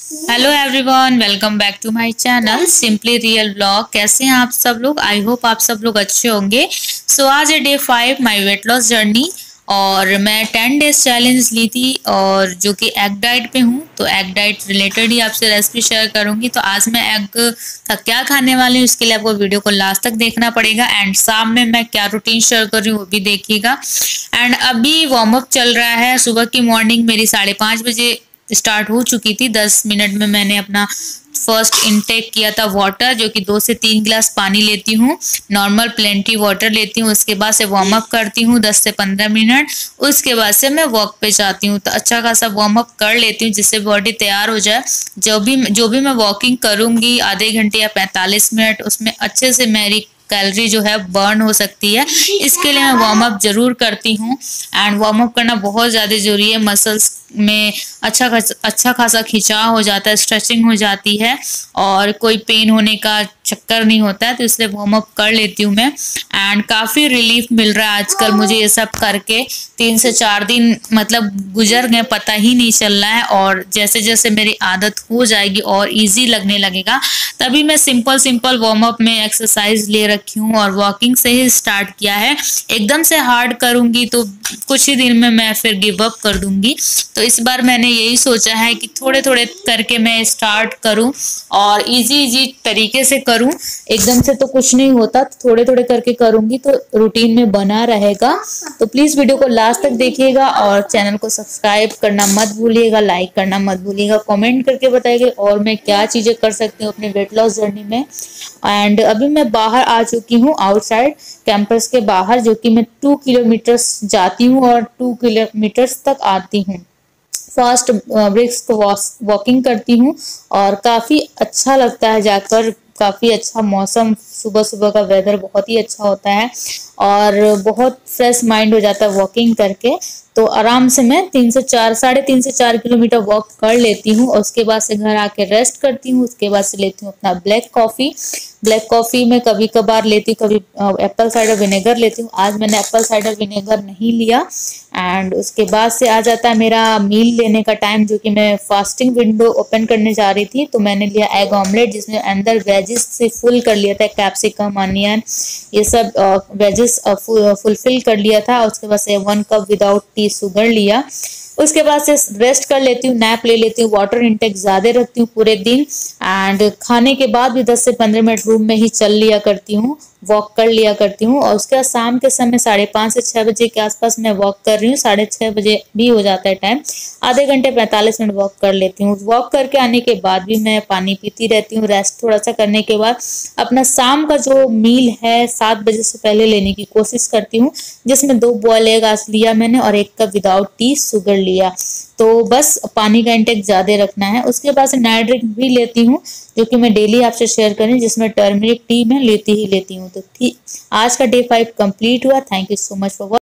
Hello everyone, welcome back to my channel simply real blog. कैसे हैं आप सब लोग? आई होप आप सब लोग अच्छे होंगे। आज है day 5 my weight loss journey और मैं 10 डेज चैलेंज ली थी और जो कि एग डाइट पे हूँ, तो एग डाइट रिलेटेड ही आपसे रेसिपी शेयर करूँगी। तो आज मैं एग का क्या खाने वाली हूँ, इसके लिए आपको वीडियो को लास्ट तक देखना पड़ेगा। एंड शाम में मैं क्या रूटीन शेयर कर रही हूँ वो भी देखिएगा। एंड अभी वार्म अप चल रहा है। सुबह की मॉर्निंग मेरी 5:30 बजे स्टार्ट हो चुकी थी। 10 मिनट में मैंने अपना फर्स्ट इनटेक किया था वाटर, जो कि 2 से 3 गिलास पानी लेती हूँ, नॉर्मल प्लेंटी वाटर लेती हूँ। उसके बाद से वार्म अप करती हूँ 10 से 15 मिनट। उसके बाद से मैं वॉक पे जाती हूँ, तो अच्छा खासा वार्म अप कर लेती हूँ जिससे बॉडी तैयार हो जाए। जो भी मैं वॉकिंग करूँगी आधे घंटे या 45 मिनट, उसमें अच्छे से मेरी कैलोरी जो है बर्न हो सकती है। इसके लिए मैं वार्म अप जरूर करती हूँ। एंड वार्म अप करना बहुत ज़्यादा जरूरी है। मसल्स में अच्छा खासा खिंचाव हो जाता है, स्ट्रेचिंग हो जाती है और कोई पेन होने का चक्कर नहीं होता है। तो इसलिए वार्म अप कर लेती हूँ मैं। एंड काफ़ी रिलीफ मिल रहा है आजकल मुझे ये सब करके। 3 से 4 दिन मतलब गुजर गए, पता ही नहीं चल रहा है। और जैसे जैसे मेरी आदत हो जाएगी और इजी लगने लगेगा, तभी मैं सिंपल वार्म अप में एक्सरसाइज ले रखी हूँ और वॉकिंग से ही स्टार्ट किया है। एकदम से हार्ड करूंगी तो कुछ ही दिन में मैं फिर गिव अप कर दूंगी। तो इस बार मैंने यही सोचा है कि थोड़े थोड़े करके मैं स्टार्ट करूं और इजी तरीके से करूं। एकदम से तो कुछ नहीं होता, थोड़े थोड़े करके करूंगी तो रूटीन में बना रहेगा। तो प्लीज वीडियो को लास्ट तक देखिएगा और चैनल को सब्सक्राइब करना मत भूलिएगा, लाइक करना मत भूलिएगा, कमेंट करके बताइएगा और मैं क्या चीजें कर सकती हूँ अपने वेट लॉस जर्नी में। एंड अभी मैं बाहर आ चुकी हूँ, आउटसाइड कैंपस के बाहर, जो कि मैं 2 किलोमीटर्स जाती हूँ और 2 किलोमीटर्स तक आती हूँ। फास्ट ब्रिस्क वॉकिंग करती हूँ और काफ़ी अच्छा लगता है जाकर। काफ़ी अच्छा मौसम, सुबह सुबह का वेदर बहुत ही अच्छा होता है और बहुत फ्रेश माइंड हो जाता है वॉकिंग करके। तो आराम से मैं 3.5 से 4 किलोमीटर वॉक कर लेती हूँ और उसके बाद से घर आके रेस्ट करती हूँ। उसके बाद से लेती हूँ अपना ब्लैक कॉफ़ी में कभी कभार लेती हूँ, कभी एप्पल साइडर विनेगर लेती हूँ। आज मैंने एप्पल साइडर विनेगर नहीं लिया। एंड उसके बाद से आ जाता है मेरा मील लेने का टाइम, जो कि मैं फास्टिंग विंडो ओपन करने जा रही थी। तो मैंने लिया एग ऑमलेट, जिसमें अंदर वेजेस से फुल कर लिया था, कैप्सिकम, अनियन, ये सब वेजेस फुलफिल कर लिया था। उसके बाद से 1 कप विदाउट टी शुगर लिया। उसके बाद से रेस्ट कर लेती हूँ, नैप ले लेती हूँ, वाटर इंटेक ज़्यादा रखती हूँ पूरे दिन। एंड खाने के बाद भी 10 से 15 मिनट रूम में ही चल लिया करती हूँ, वॉक कर लिया करती हूँ। और उसके बाद शाम के समय 5:30 से 6 बजे के आसपास मैं वॉक कर रही हूँ। 6:30 बजे भी हो जाता है टाइम, आधे घंटे 45 मिनट वॉक कर लेती हूँ। वॉक करके आने के बाद भी मैं पानी पीती रहती हूँ। रेस्ट थोड़ा सा करने के बाद अपना शाम का जो मील है 7 बजे से पहले लेने की कोशिश करती हूँ, जिसमें 2 बॉयल एग आज लिया मैंने और 1 कप विदाउट टी शुगर लिया। तो बस पानी का इंटेक ज्यादा रखना है। उसके बाद से नाइट ड्रिंक भी लेती हूँ, जो कि मैं डेली आपसे शेयर करें, जिसमें टर्मरिक टी मैं लेती ही लेती हूँ। तो ठीक, आज का डे 5 कंप्लीट हुआ। Thank you so much for